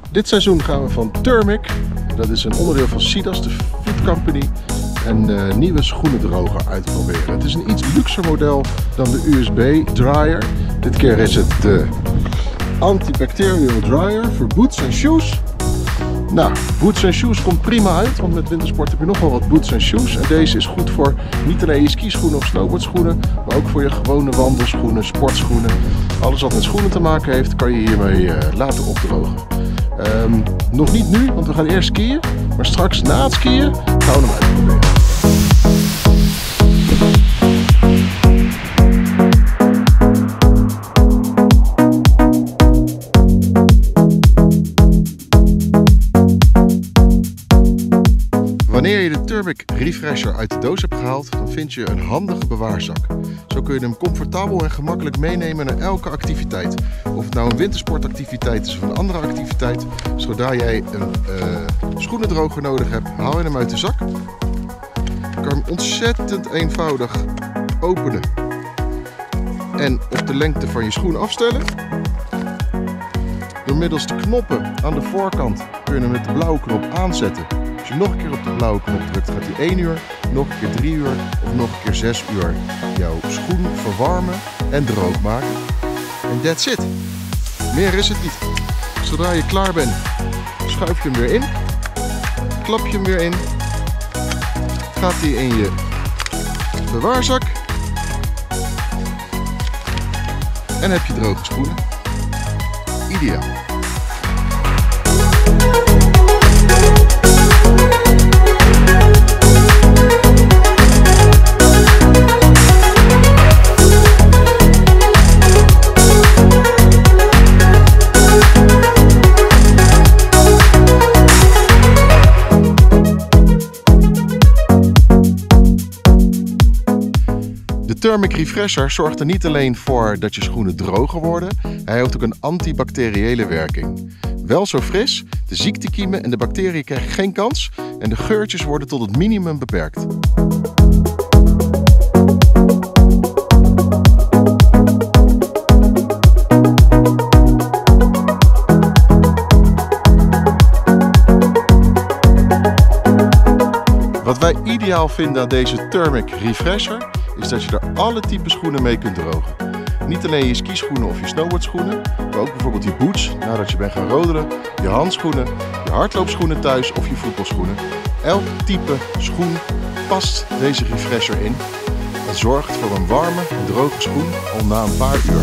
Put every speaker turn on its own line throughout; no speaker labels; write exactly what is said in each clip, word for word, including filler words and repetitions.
Dit seizoen gaan we van Thermic, dat is een onderdeel van Sidas, de Food Company, een uh, nieuwe schoenendroger uitproberen. Het is een iets luxer model dan de U S B dryer. Dit keer is het de antibacterial dryer voor boots en shoes. Nou, boots en shoes komt prima uit, want met wintersport heb je nog wel wat boots en shoes. En deze is goed voor niet alleen je skischoenen of snowboardschoenen, maar ook voor je gewone wandelschoenen, sportschoenen. Alles wat met schoenen te maken heeft, kan je hiermee uh, laten opdrogen. Um, nog niet nu, want we gaan eerst skiën, maar straks na het skiën gaan we hem uitproberen. Wanneer je de Thermic Refresher uit de doos hebt gehaald, dan vind je een handige bewaarzak. Zo kun je hem comfortabel en gemakkelijk meenemen naar elke activiteit. Of het nou een wintersportactiviteit is of een andere activiteit. Zodra jij een uh, schoenendroger nodig hebt, haal je hem uit de zak. Je kan hem ontzettend eenvoudig openen en op de lengte van je schoen afstellen. Door middels de knoppen aan de voorkant kun je hem met de blauwe knop aanzetten. Als je nog een keer op de blauwe knop drukt, gaat hij één uur, nog een keer drie uur of nog een keer zes uur jouw schoen verwarmen en droog maken. En that's it. Meer is het niet. Zodra je klaar bent, schuif je hem weer in, klap je hem weer in, gaat hij in je bewaarzak en heb je droge schoenen. Ideaal. De Thermic Refresher zorgt er niet alleen voor dat je schoenen droger worden, hij heeft ook een antibacteriële werking. Wel zo fris, de ziektekiemen en de bacteriën krijgen geen kans en de geurtjes worden tot het minimum beperkt. Wat wij ideaal vinden aan deze Thermic Refresher is dat je er alle typen schoenen mee kunt drogen. Niet alleen je skischoenen of je snowboardschoenen, maar ook bijvoorbeeld je boots nadat je bent gaan rodelen, je handschoenen, je hardloopschoenen thuis of je voetbalschoenen. Elk type schoen past deze refresher in en zorgt voor een warme en droge schoen al na een paar uur.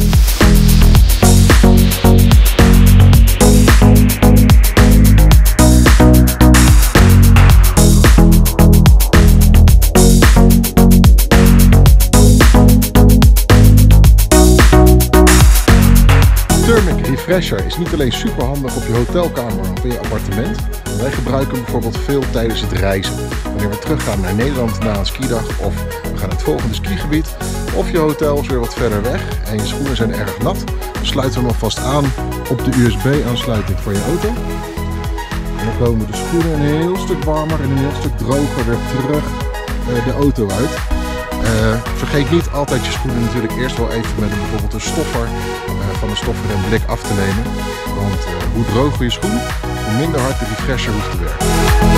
Thermic Refresher is niet alleen super handig op je hotelkamer of in je appartement. Wij gebruiken hem bijvoorbeeld veel tijdens het reizen. Wanneer we teruggaan naar Nederland na een skidag of we gaan naar het volgende skigebied. Of je hotel is weer wat verder weg en je schoenen zijn erg nat. Dan sluiten we hem alvast aan op de U S B aansluiting voor je auto. En dan komen de schoenen een heel stuk warmer en een heel stuk droger weer terug de auto uit. Uh, vergeet niet altijd je schoenen natuurlijk eerst wel even met een, bijvoorbeeld een stoffer uh, van de stoffer en blik af te nemen. Want uh, hoe droger je schoen, hoe minder hard de refresher hoeft te werken.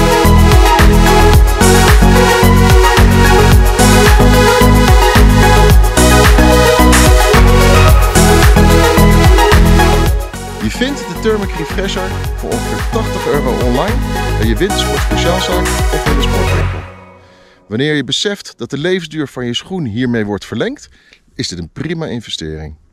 Je vindt de Thermic Refresher voor ongeveer tachtig euro online bij je wintersport speciaalzaak of in de sportwinkel. Wanneer je beseft dat de levensduur van je schoen hiermee wordt verlengd, is dit een prima investering.